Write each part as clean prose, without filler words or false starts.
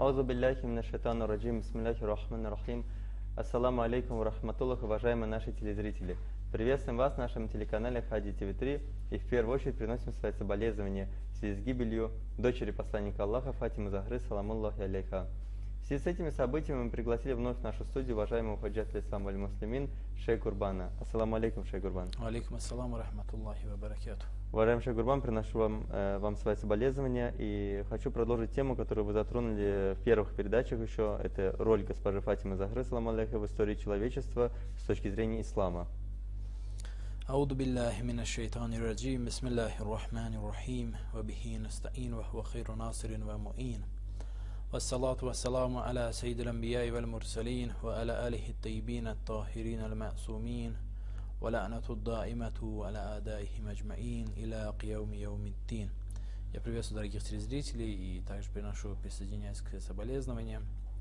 Аузу билляхи минаш шайтанир раджим. Бисмиллахи рахманир рахим. Ассаламу алейкум ва рахматуллах, уважаемые наши телезрители. Приветствуем вас на нашем телеканале Хади ТВ3 и в первую очередь приносим свои соболезнования в связи с гибелью дочери посланника Аллаха Фатимы Захры, саламуллахи алейха. В связи с этими событиями мы пригласили вновь в нашу студию уважаемого хаджат Ислам валь-Муслимин Шейх Гурбана. Ассаламу алейкум, Шейх Гурбан. Алейкум ассаламу рахматуллахи ва баракату. Уважаемый Шейх Гурбан, приношу вам свои соболезнования и хочу продолжить тему, которую вы затронули в первых передачах еще. Это роль госпожи Фатимы Захры, саламу алейха, в истории человечества с точки зрения ислама. أعوذ بالله من الشيطان الرجيم بسم الله الرحمن الرحيم وبه نستعين وهو خير ناصر ومعين والصلاة والسلام على سيد الأنبياء والمرسلين وعلى آله الطيبين الطاهرين المعصومين ولعنة الدائمة على أعدائهم أجمعين إلى قيام يوم الدين. Я приветствую дорогих телезрителей и также присоединяюсь к соболезнованиям.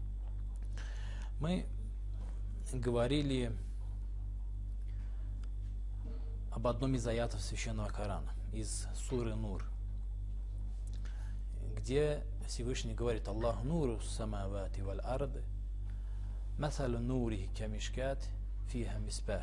Мы говорили об одном из аятов Священного Корана, из суры Нур, где Всевышний говорит: Аллаху нуру самавати валь арды, масалу нурихи камишкат фиха мисбах,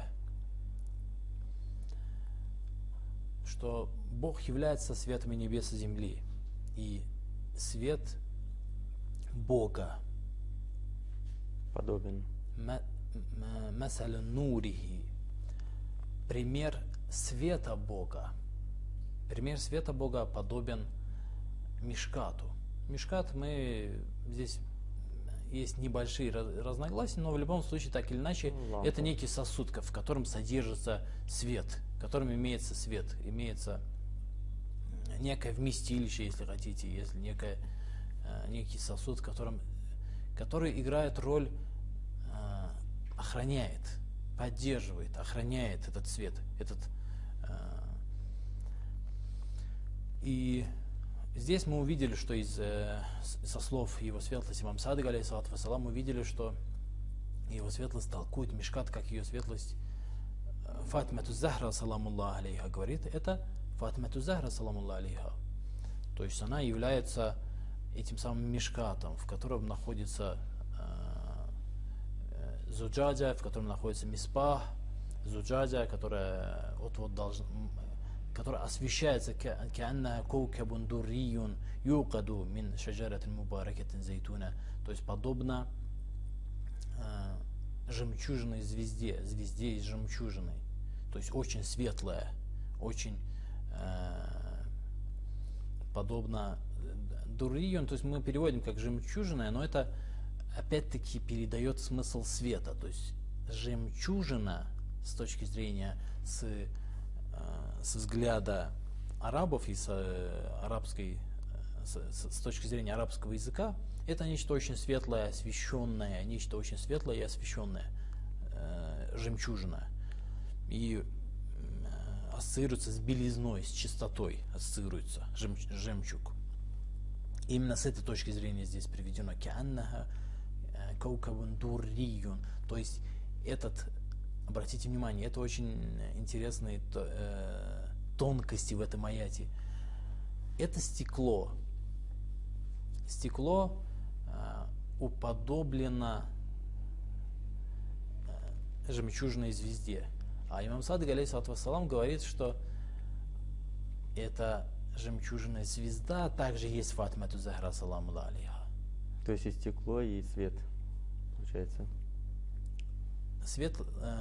что Бог является светом небес и земли, и свет Бога Подобен. масалу нурихи, пример света Бога. Пример света Бога подобен мишкату. Мишкат, здесь есть небольшие разногласия, но в любом случае, так или иначе, это некий сосуд, в котором содержится свет, в котором имеется свет, имеется некое вместилище, если хотите, если некий сосуд, который играет роль, охраняет, поддерживает, охраняет этот свет, и здесь мы увидели, что со слов его светлости имам Садык, алейхиссалату вассалам, мы увидели, что его светлость толкует мишкат, как ее светлость Фатимату Захра, саламуллаху алейха, говорит, это Фатимату Захра, саламуллаху алейха. То есть она является этим самым мишкатом, в котором находится зуджаджа, в котором находится миспах, зуджаджа, которая которая освещается каанна коукабун дурриюн юкаду мин шаджаратин мубаракатин зайтуна, то есть подобно жемчужной звезде из жемчужины, то есть очень светлая, очень подобно дурриюн, то есть мы переводим как жемчужная, но это опять-таки передает смысл света, то есть жемчужина с точки зрения с взгляда арабов и с точки зрения арабского языка, это нечто очень светлое, освещенное, нечто очень светлое и освещенное, жемчужина. И ассоциируется с белизной, с чистотой, ассоциируется жемчуг. Именно с этой точки зрения здесь приведено кааннаха каукабун дурриюн, то есть обратите внимание, это очень интересные тонкости в этом аяте. Это стекло. Стекло уподоблено жемчужной звезде. А имам Садык, алейхиссалату вассалам, говорит, что эта жемчужная звезда также есть Фатимату Захра, саламу алейха. То есть и стекло, и свет, получается. Свет...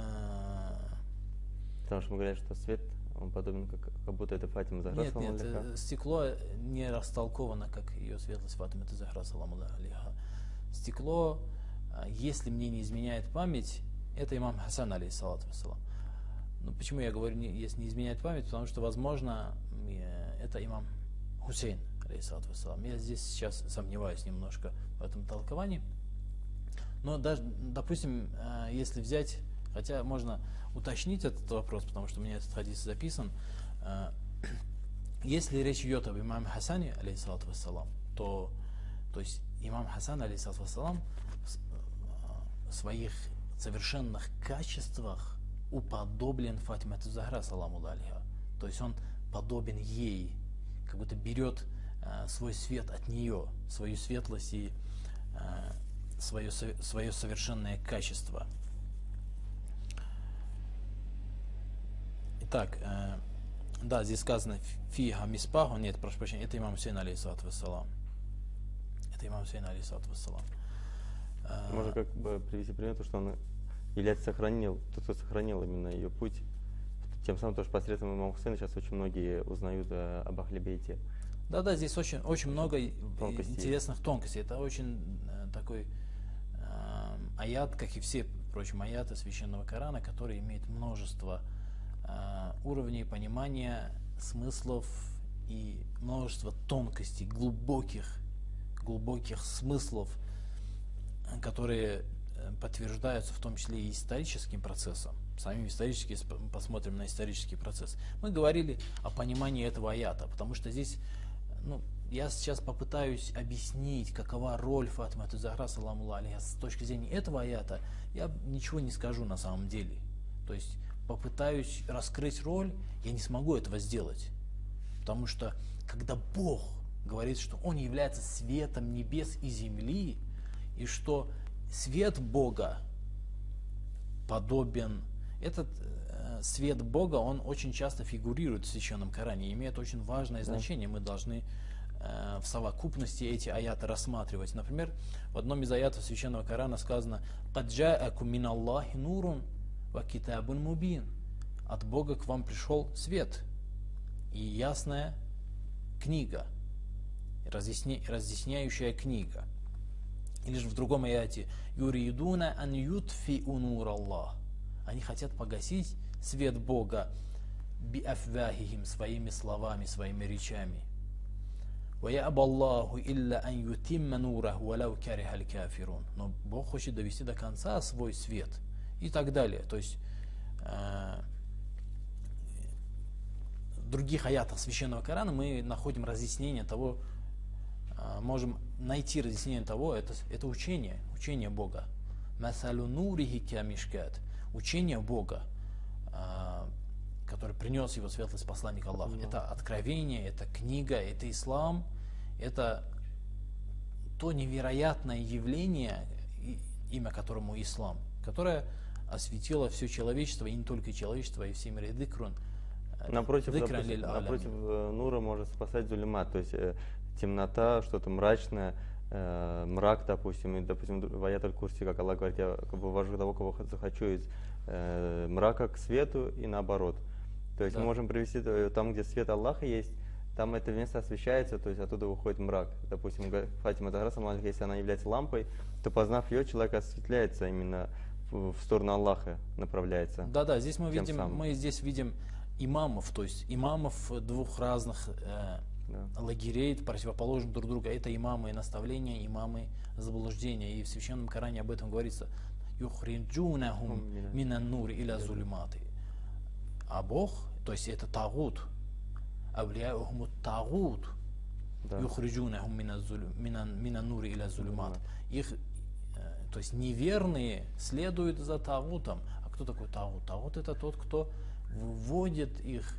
Потому что мы говорим, что свет, он подобен, как будто это Фатима Захра, саламу алейха. Нет, стекло не растолковано, как ее светлость Фатимату Захра, саламу алейха. Стекло, если мне не изменяет память, это имам Хасан, алейхиссалату вассалам. Но почему я говорю, если не изменяет память? Потому что, возможно, это имам Хусейн, алейхиссалату вассалам. Я здесь сейчас сомневаюсь немножко в этом толковании. Но даже, допустим, если взять, хотя можно уточнить этот вопрос, потому что у меня этот хадис записан, если речь идет об имаме Хасане, алейхиссалату вассалам, то есть имам Хасан, алейхиссалату вассалам, в своих совершенных качествах уподоблен Фатимату Захра, саламу алейха. То есть он подобен ей, как будто берет свой свет от нее, свою светлость и свое совершенное качество. Итак, да, здесь сказано фиха миспаху, нет, прошу прощения, это имам Хусейн алейхиссалату вассалам. Это имам Хусейн алейхиссалату вассалам. Можно как бы привести пример, то, что он является тот, кто сохранил именно ее путь. Тем самым тоже посредством имама Хусейна сейчас очень многие узнают об Ахле-Бейте. Да, здесь очень много интересных тонкостей. Это очень такой аят, как и все, впрочем, аяты Священного Корана, который имеет множество уровней понимания, смыслов и множество тонкостей, глубоких смыслов, которые подтверждаются в том числе и историческим процессом. Сами исторически посмотрим на исторический процесс. Мы говорили о понимании этого аята, потому что здесь, я сейчас попытаюсь объяснить, какова роль Фатимы Захра, саламу алейха, с точки зрения этого аята. Я ничего не скажу на самом деле. То есть попытаюсь раскрыть роль, я не смогу этого сделать. Потому что когда Бог говорит, что Он является светом небес и земли, и что свет Бога подобен, этот свет Бога, он очень часто фигурирует в Священном Коране, имеет очень важное значение. Мы должны в совокупности эти аяты рассматривать. Например, в одном из аятов Священного Корана сказано «Кад джаакум мин Аллахи нурун ва китабун мубин». От Бога к вам пришел свет и ясная книга, разъясняющая книга. Или же в другом аяте «Юридуна ан ютфиу нур Аллах». Они хотят погасить свет Бога биафвахихим, своими словами, своими речами. وَيَأْبَ اللَّهُ إِلَّا أَنْ يُتِمَّ نُورَهُ وَلَوْ كَرِهَ الْكَافِرُونَ. Но Бог хочет довести до конца свой свет и так далее. То есть в других аятах Священного Корана мы находим разъяснение того, можем найти разъяснение того, это учение Бога. «Масалу нурихи кямишкат». Учение Бога, который принес его светлость посланник Аллаха. Это откровение, это книга, это ислам, это то невероятное явление, имя которому ислам, которое осветило все человечество, и не только человечество, и все миры. Дикрун. Напротив нура может спасать зулимат, то есть темнота, что-то мрачное, мрак, допустим, в аят аль-Курси, как Аллах говорит, я вывожу того, кого захочу из мрака к свету и наоборот. То есть мы можем привести там, где свет Аллаха есть, там это место освещается, то есть оттуда выходит мрак. Допустим, Фатима Захра, если она является лампой, то познав ее, человек осветляется именно в сторону Аллаха, направляется. Да, здесь мы видим имамов, то есть имамов двух разных лагерей, противоположных друг другу. Это имамы наставления, имамы заблуждения. И в Священном Коране об этом говорится. «Юхриджунахум минан нури иля зулиматы». А Бог, то есть это тагут, авлияухум тагут, юхриджунахум минан нури иля зулимат. Их, то есть неверные следуют за тагутом. А кто такой тагут? Тагут — это тот, кто выводит их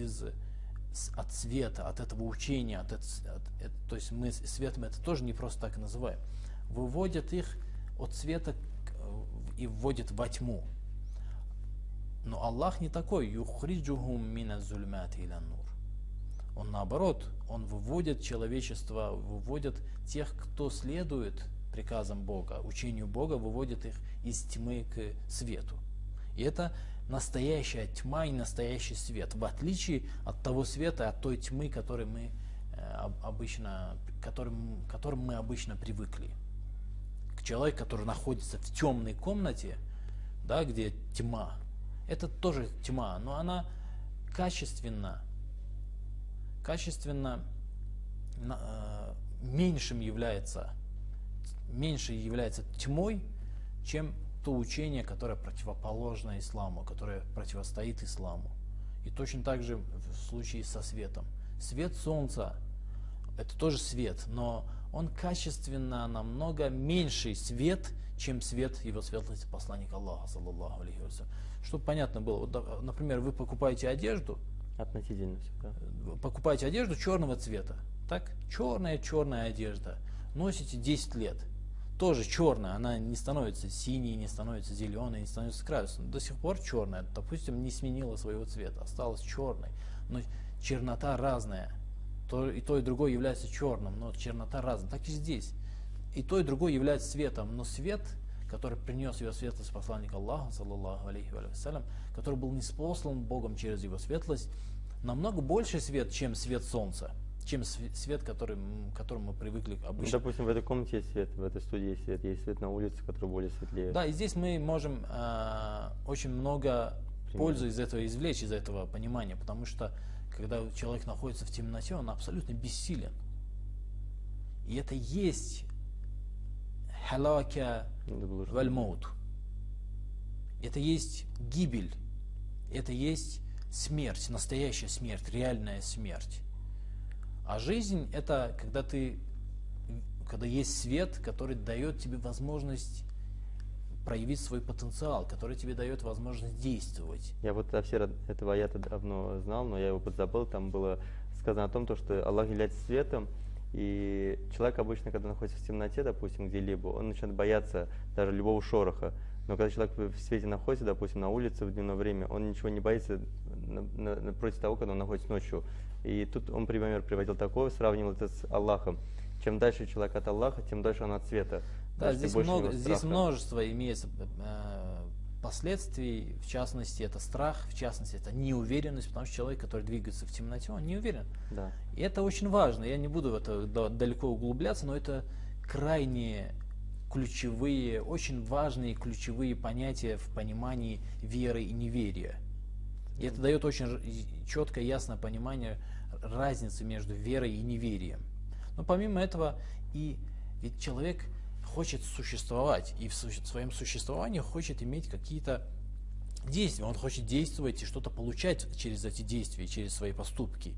от света, от этого учения, то есть мы светом это тоже не просто так называем, выводят их от света и вводят во тьму. Но Аллах не такой, юхриджухум мина зульмати иля нур. Он наоборот, он выводит человечество, выводит тех, кто следует приказам Бога, учению Бога, выводит их из тьмы к свету. И это настоящая тьма и настоящий свет, в отличие от того света, от той тьмы, к которой мы которым мы обычно привыкли. Человек, который находится в темной комнате, да, где тьма, это тоже тьма, но она качественно меньше является тьмой, чем то учение, которое противоположно исламу, которое противостоит исламу. И точно так же в случае со светом. Свет солнца — это тоже свет, но он качественно намного меньший свет, чем свет его светлости посланника Аллаха, саллаллаху алейхи ва саллям. Чтобы понятно было, вот, например, вы покупаете одежду, относительно всегда. Покупаете одежду черного цвета, так? Черная одежда, носите 10 лет. тоже черная, она не становится синей, не становится зеленой, не становится красной, до сих пор черная, допустим, не сменила своего цвета, осталась черной, но чернота разная, и то, и другое является черным, но чернота разная, так и здесь, и то, и другое является светом, но свет, который принес его светлость посланник Аллаха, саллаллаху алейхи ва салям, который был ниспослан Богом через его светлость, намного больше свет, чем свет солнца, чем свет, к которому мы привыкли обычно. Допустим, в этой комнате есть свет, в этой студии есть свет на улице, который более светлее. Да, и здесь мы можем очень много пользы из этого извлечь, из этого понимания, потому что когда человек находится в темноте, он абсолютно бессилен. И это есть халака валь-маут. Это есть гибель, это есть смерть, настоящая смерть, реальная смерть. А жизнь это когда есть свет, который дает тебе возможность проявить свой потенциал, который тебе дает возможность действовать. Я вот тафсир этого аята давно знал, но я его подзабыл. Там было сказано о том, что Аллах является светом, и человек обычно, когда находится в темноте, допустим, где-либо, он начинает бояться даже любого шороха. Но когда человек в свете находится, допустим, на улице в дневное время, он ничего не боится против того, когда он находится ночью. И тут он пример приводил такой, сравнивал это с Аллахом. Чем дальше человек от Аллаха, тем дальше он от света. Да, здесь множество имеется последствий, в частности, это страх, в частности, это неуверенность, потому что человек, который двигается в темноте, он не уверен. Да. И это очень важно. Я не буду в это далеко углубляться, но это крайне ключевые, очень важные ключевые понятия в понимании веры и неверия. И это дает очень четкое, ясное понимание разницы между верой и неверием. Но помимо этого, ведь человек хочет существовать, и в своем существовании хочет иметь какие-то действия. Он хочет действовать и что-то получать через эти действия, через свои поступки.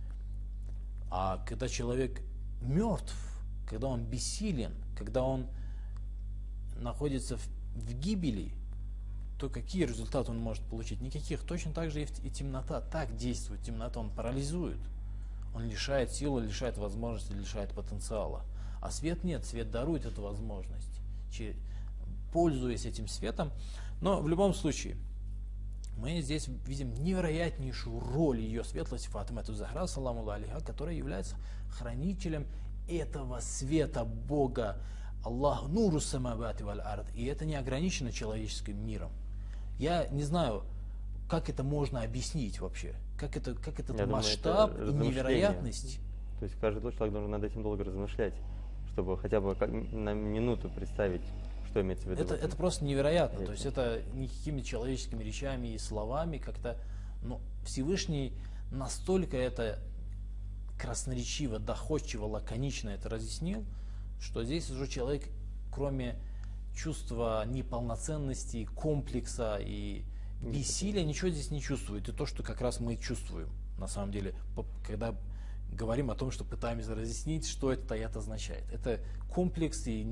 А когда человек мертв, когда он бессилен, когда он находится в гибели, то какие результаты он может получить? Никаких. Точно так же и темнота. Так действует темнота, он парализует. Он лишает силы, лишает возможности, лишает потенциала. А свет нет, свет дарует эту возможность, пользуясь этим светом. Но в любом случае, мы здесь видим невероятнейшую роль ее светлости Фатимату Захра, саламу алейха, которая является хранителем этого света Бога, Аллах нуру самавати валь ард. И это не ограничено человеческим миром. Я не знаю, как это можно объяснить вообще. Как этот масштаб и невероятность. То есть каждый человек должен над этим долго размышлять, чтобы хотя бы на минуту представить, что имеется в виду. Это просто невероятно. То есть это никакими человеческими речами и словами как-то. Но Всевышний настолько это красноречиво, доходчиво, лаконично это разъяснил, что здесь уже человек, кроме чувства неполноценности, комплекса и бессилия, ничего здесь не чувствует. И то, что как раз мы чувствуем, на самом деле, когда говорим о том, что пытаемся разъяснить, что этот аят означает. Это комплекс и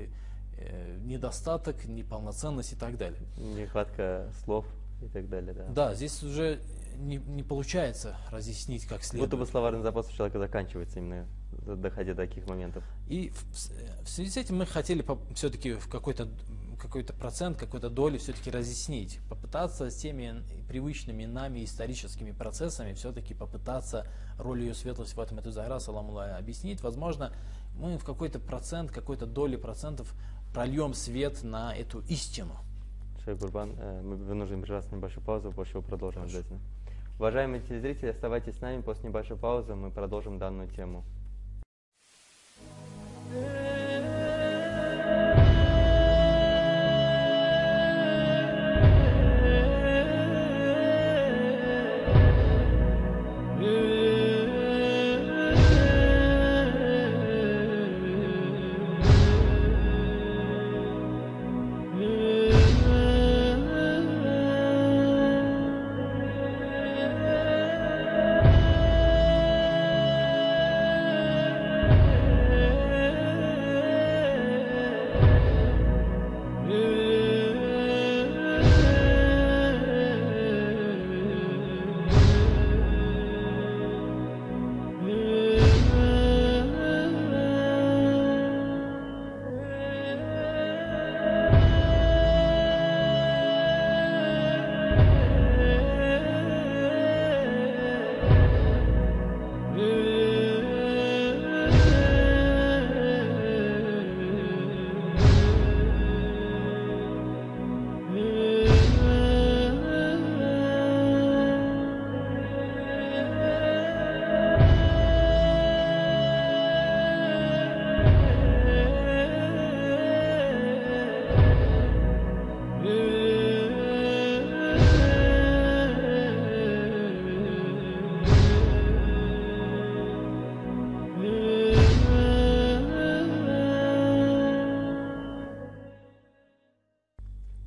недостаток, неполноценность и так далее. Нехватка слов и так далее, да. Да, здесь уже не получается разъяснить как следует. Будто бы словарный запас у человека заканчивается именно, доходя до таких моментов. И в связи с этим мы хотели все-таки в какой-то процент, какой-то доли все-таки разъяснить, попытаться с теми привычными нами историческими процессами все-таки попытаться роль ее светлости Фатимату Захра, саламу алейха, объяснить. Возможно, мы в какой-то процент, какой-то доли процентов прольем свет на эту истину. Шейх Гурбан, мы вынуждены прерваться на небольшую паузу, после чего продолжим обязательно. Уважаемые телезрители, оставайтесь с нами, после небольшой паузы мы продолжим данную тему.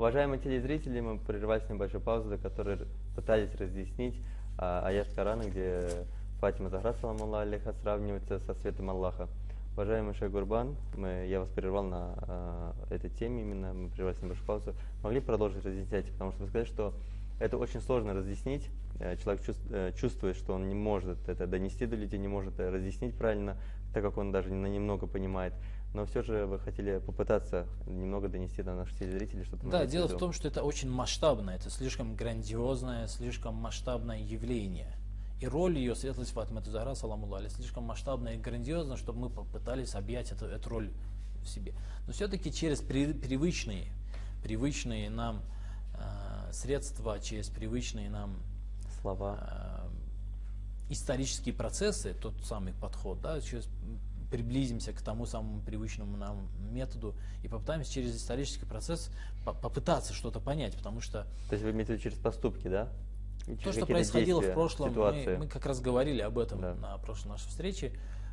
Уважаемые телезрители, мы прервались небольшую паузу, до которой пытались разъяснить аят Корана, где Фатима Захра, салам Аллаху алейха, сравнивается со светом Аллаха. Уважаемый шейх Гурбан, я вас прервал на этой теме, именно мы прервались небольшую паузу. Могли продолжить разъяснять, потому что вы сказали, что это очень сложно разъяснить. Человек чувствует, что он не может это донести до людей, не может разъяснить правильно, так как он даже немного понимает. Но все же вы хотели попытаться немного донести до наших телезрителей, что-то. Да, дело в том, что это очень масштабно, это слишком грандиозное, слишком масштабное явление. И роль ее, светлость Фатима Захра, саламу алейха, слишком масштабная и грандиозна, чтобы мы попытались объять эту роль в себе. Но все-таки через привычные нам средства, через привычные нам слова, исторические процессы, тот самый подход, да, сейчас приблизимся к тому самому привычному нам методу и попытаемся через исторический процесс попытаться что-то понять, потому что... То есть вы имеете в виду через поступки, да? То, что происходило в прошлом, мы как раз говорили об этом на прошлой нашей встрече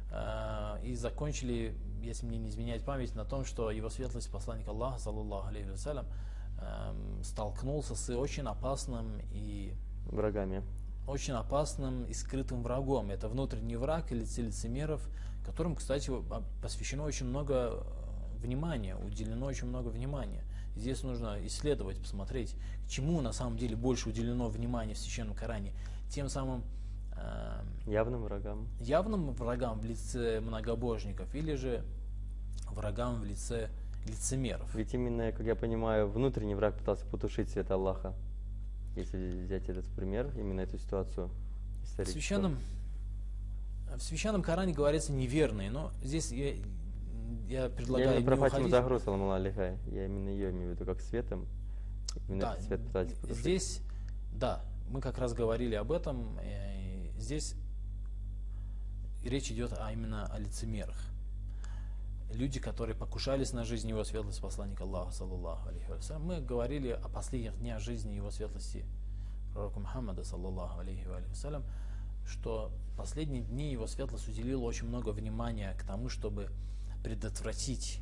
и закончили, если мне не изменяет память, на том, что его светлость, посланник Аллаха, саллаллаху алейхи вассалям, столкнулся с очень опасным и очень опасным и скрытым врагом. Это внутренний враг или лицемеров, которым, кстати, посвящено очень много внимания, уделено очень много внимания. Здесь нужно исследовать, посмотреть, к чему на самом деле больше уделено внимания в Священном Коране. Тем самым явным врагам в лице многобожников или же врагам в лице лицемеров. Ведь именно, как я понимаю, внутренний враг пытался потушить свет Аллаха. Если взять этот пример, именно эту ситуацию историческую. В Священном Коране говорится неверные, но здесь я предлагаю не про Фатиму Захру, салам алейха, я именно ее имею в виду как светом. Именно этот свет пытались потушить. Здесь, да, мы как раз говорили об этом. Здесь речь идет именно о лицемерах. Люди, которые покушались на жизнь его светлости посланника Аллаха, саллаллаху алейхи вассалям. Мы говорили о последних днях жизни его светлости пророка Мухаммада, саллаллаху алейхи вассалям, что последние дни его светлость уделила очень много внимания к тому, чтобы предотвратить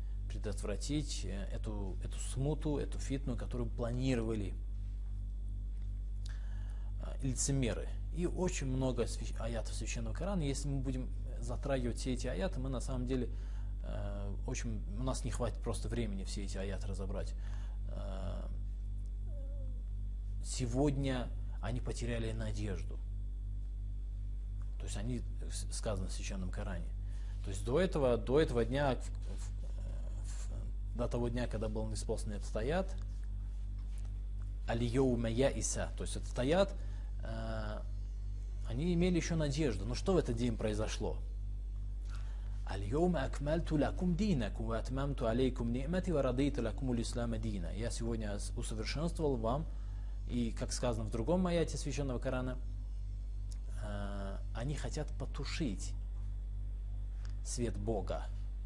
эту смуту, эту фитну, которую планировали лицемеры. И очень много аятов Священного Корана. Если мы будем затрагивать все эти аяты, мы на самом деле у нас не хватит просто времени все эти аяты разобрать. Сегодня они потеряли надежду. То есть они сказано в Священном Коране. То есть до этого дня, до того дня, когда был неспослан этот аят, аль-йоума яиса, то есть этот аят, они имели еще надежду. Но что в этот день произошло? Аль-йоума акмальту лакум динакум ва атмамту алейкум ни'мати ва радиту лакум аль-ислама дина. Я сегодня усовершенствовал вам, и, как сказано в другом аяте Священного Корана, они хотят потушить свет Бога.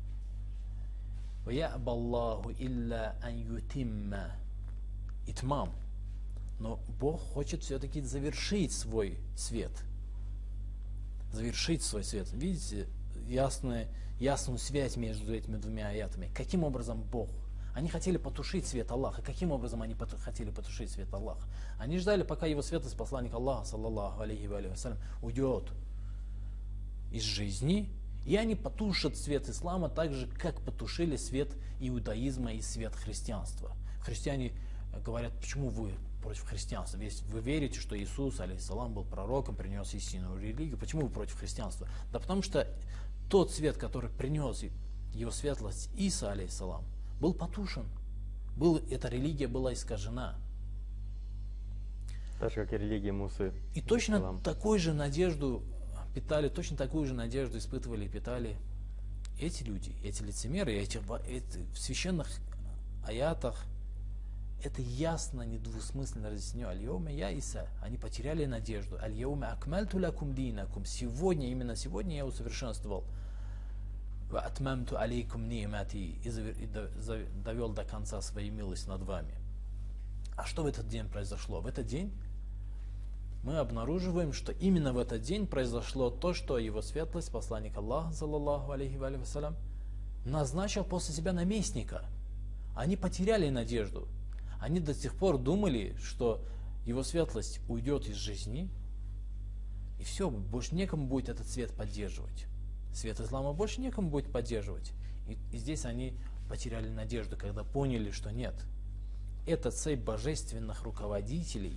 Ваябаллаху илля ан ютимма итмам. Но Бог хочет все-таки завершить свой свет. Завершить свой свет. Видите ясную связь между этими двумя аятами. Каким образом Бог? Они хотели потушить свет Аллаха. Каким образом они хотели потушить свет Аллаха? Они ждали, пока его светлость, посланник Аллаха, саллаллаху алейхи вассалям, уйдет из жизни, и они потушат свет ислама так же, как потушили свет иудаизма и свет христианства. Христиане говорят, почему вы против христианства? Ведь вы верите, что Иисус, алейхиссалам, был пророком, принес истинную религию. Почему вы против христианства? Да потому что тот свет, который принес его светлость Иса, алейхиссалам, был потушен. Эта религия была искажена. Так же, как и религия Мусы. И точно такую же надежду испытывали и питали эти люди, эти лицемеры, в священных аятах это ясно, недвусмысленно разъяснено. Аль-йоума яиса. Они потеряли надежду. Аль-йоума акмальту лакум динакум. Сегодня, именно сегодня я усовершенствовал. Ва атмамту алейкум ни'мати. И довел до конца своей милости над вами. А что в этот день произошло? В этот день мы обнаруживаем, что именно в этот день произошло то, что его светлость, посланник Аллаха, саллаллаху алейхи вассалям, назначил после себя наместника. Они потеряли надежду. Они до сих пор думали, что его светлость уйдет из жизни, и все, больше некому будет этот свет поддерживать. Свет ислама больше некому будет поддерживать. И здесь они потеряли надежду, когда поняли, что нет. Это цепь божественных руководителей.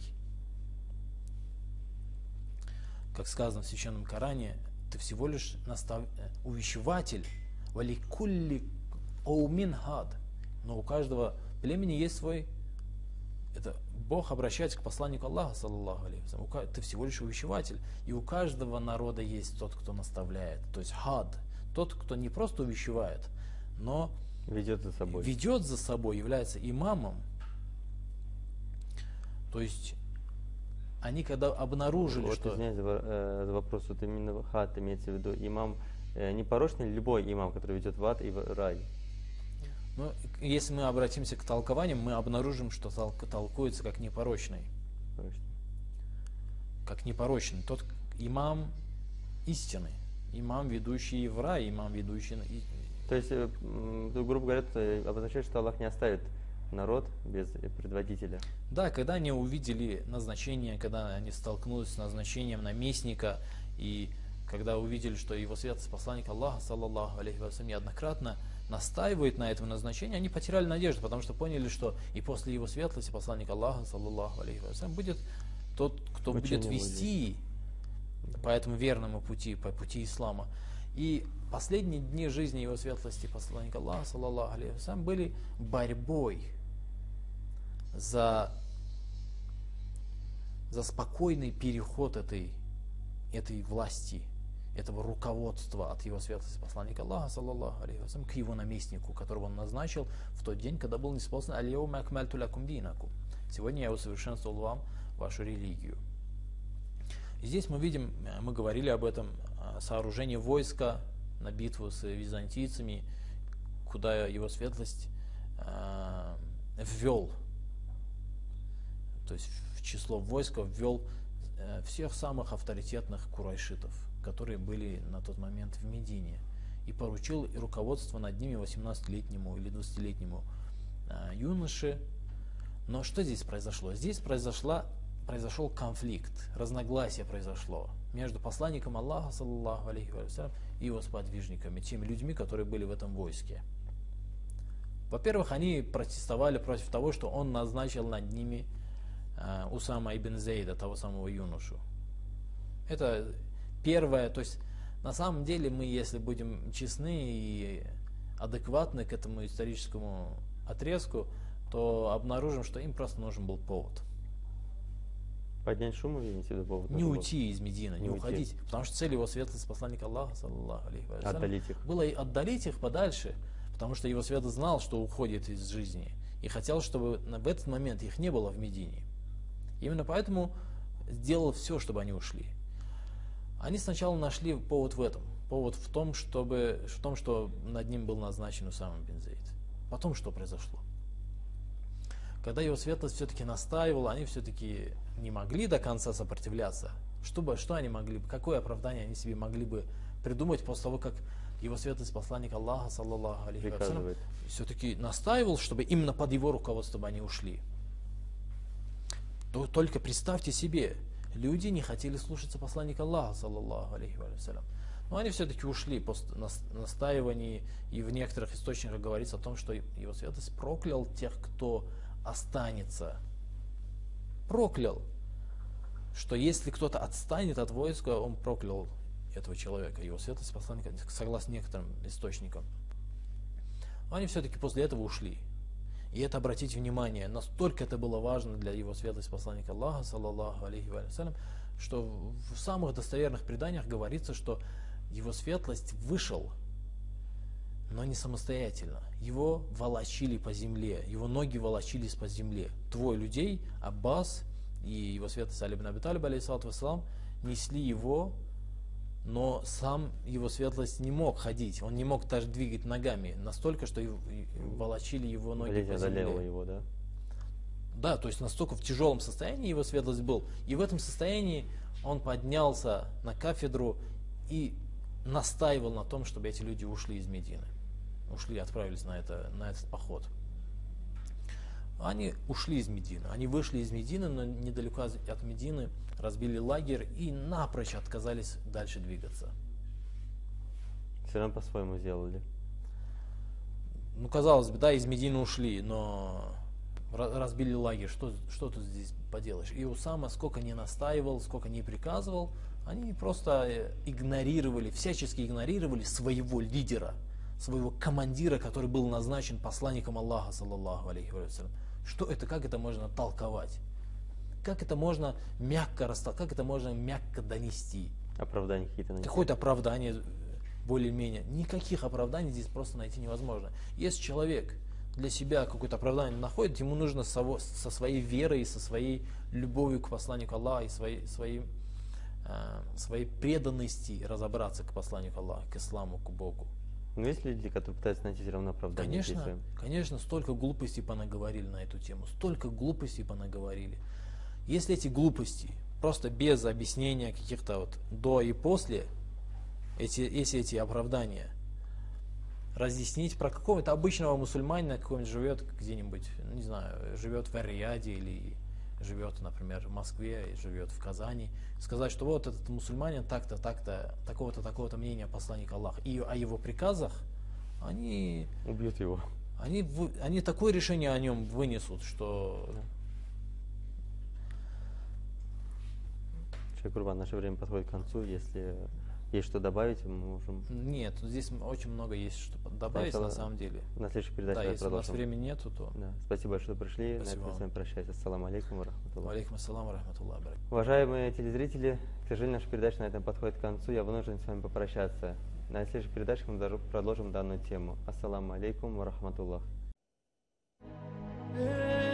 Как сказано в Священном Коране, ты всего лишь увещеватель. Валикулли оумин хад. Но у каждого племени есть свой... Это Бог обращается к посланнику Аллаха, саллаллаху алейхи ва саллям. Ты всего лишь увещеватель. И у каждого народа есть тот, кто наставляет. То есть хад. Тот, кто не просто увещевает, но ведет за собой, является имамом. То есть они когда обнаружили, вот, что... извиняюсь за вопрос, вот именно хад имеется в виду имам непорочный, любой имам, который ведет в ад и в рай. Ну, если мы обратимся к толкованию, мы обнаружим, что толкуется как непорочный. Как непорочный. Тот имам истины. Имам, ведущий в рай, имам, ведущий... То есть, грубо говоря, обозначает, что Аллах не оставит народ без предводителя. Да, когда они увидели назначение, когда они столкнулись с назначением наместника, и когда увидели, что его светлость посланник Аллаха, саллаллаху алейхи ва саллям, неоднократно настаивает на этом назначении, они потеряли надежду, потому что поняли, что и после его светлости посланник Аллаха, саллаллаху алейхи ва саллям, будет тот, кто будет вести по этому верному пути, по пути ислама. И последние дни жизни его светлости посланника Аллаха, саллаллаху алейхи ва саллям, были борьбой за спокойный переход этой власти, этого руководства от его светлости посланника Аллаха, саллаллаху алейхи ва саллям, к его наместнику, которого он назначил в тот день, когда был ниспослан «Аль-яума акмальту лакум динакум». Сегодня я усовершенствовал вам вашу религию. И здесь мы видим, мы говорили об этом, сооружение войска на битву с византийцами, куда его светлость ввел, то есть в число войска ввел всех самых авторитетных курайшитов, которые были на тот момент в Медине, и поручил руководство над ними 18-летнему или 20-летнему юноше. Но что здесь произошло? Здесь произошел конфликт, разногласие произошло между посланником Аллаха, саллаллаху алейхи ва саллям, и его сподвижниками, теми людьми, которые были в этом войске. Во-первых, они протестовали против того, что он назначил над ними Усама ибн Зейда, того самого юношу. Это первое, то есть на самом деле мы, если будем честны и адекватны к этому историческому отрезку, то обнаружим, что им просто нужен был повод. Поднять шум, вы имеете в виду повод? Не уйти из Медины, не уходить. Потому что цель его светлости посланника Аллаха, саллаллаху алейхи ва саллям, было отдалить их подальше, потому что его свет знал, что уходит из жизни, и хотел, чтобы в этот момент их не было в Медине. Именно поэтому сделал все, чтобы они ушли. Они сначала нашли повод в этом. Повод в том, что над ним был назначен Усама ибн Зейд. Потом что произошло? Когда его светлость все-таки настаивала, они все-таки не могли до конца сопротивляться. Что они могли бы, какое оправдание они себе могли бы придумать после того, как его светлость посланник Аллаха, саллаллаху алейхи ва саллям, все-таки настаивал, чтобы именно под его руководством они ушли. То только представьте себе, люди не хотели слушаться посланника Аллаха, саллаллаху алейхи ва саллям. Но они все-таки ушли после настаиваний, и в некоторых источниках говорится о том, что его светлость проклял тех, кто останется. Проклял, что если кто-то отстанет от войска, он проклял этого человека, его светлость посланника, согласно некоторым источникам. Но они все-таки после этого ушли. И это, обратите внимание, настолько это было важно для его светлости посланника Аллаха, саллаллаху алейхи ва саллям, что в самых достоверных преданиях говорится, что его светлость вышел, но не самостоятельно. Его волочили по земле, его ноги волочились по земле. Двое людей, Аббас и его светлость Али ибн Аби Талиб, алейхиссалату вассалам, несли его, но сам его светлость не мог ходить, он не мог даже двигать ногами, настолько, что волочили его ноги по земле. Его, да? Да, то есть настолько в тяжелом состоянии его светлость был. И в этом состоянии он поднялся на кафедру и настаивал на том, чтобы эти люди ушли из Медины. Отправились на этот поход. Они ушли из Медины. Они вышли из Медины, но недалеко от Медины разбили лагерь и напрочь отказались дальше двигаться. Все равно по-своему сделали. Ну, казалось бы, да, из Медины ушли, но разбили лагерь. Что тут здесь поделаешь? И Усама, сколько не настаивал, сколько не приказывал, они просто игнорировали, всячески игнорировали своего лидера, своего командира, который был назначен посланником Аллаха, саллаллаху алейхи вассалям. Что это, как это можно толковать? Как это можно мягко как это можно мягко донести? Оправдания какие-то найти. Какое-то оправдание более-менее. Никаких оправданий здесь просто найти невозможно. Если человек для себя какое-то оправдание находит, ему нужно со своей верой, со своей любовью к посланнику Аллаха и своей преданности разобраться к посланнику Аллаха, к исламу, к Богу. Но есть люди, которые пытаются найти все равно оправдание? Конечно, столько глупостей понаговорили на эту тему, столько глупостей понаговорили. Если эти глупости просто без объяснения каких-то вот до и после, если эти оправдания разъяснить про какого-то обычного мусульманина, какой-нибудь живет где-нибудь, не знаю, живет в Ар-Рияде или живет, например, в Москве, живет в Казани, сказать, что вот этот мусульманин так-то, так-то, такого-то, такого-то мнения посланника Аллаха, и о его приказах, они убьют его. Они такое решение о нем вынесут, что... Шейх Курбан, наше время подходит к концу. Если есть что добавить, мы можем... Нет, здесь очень много есть что добавить на самом деле. На следующей передаче да, если продолжим. у нас времени нету, то... Да. Спасибо большое, что пришли. Спасибо. На этом с вами прощаюсь. Ассаламу алейкум ва рахматуллах. Алейкум ассалам ва рахматуллах. Уважаемые телезрители, к сожалению, наша передача на этом подходит к концу. Я вынужден с вами попрощаться. На следующей передаче мы продолжим данную тему. Ассаламу алейкум ва рахматуллах.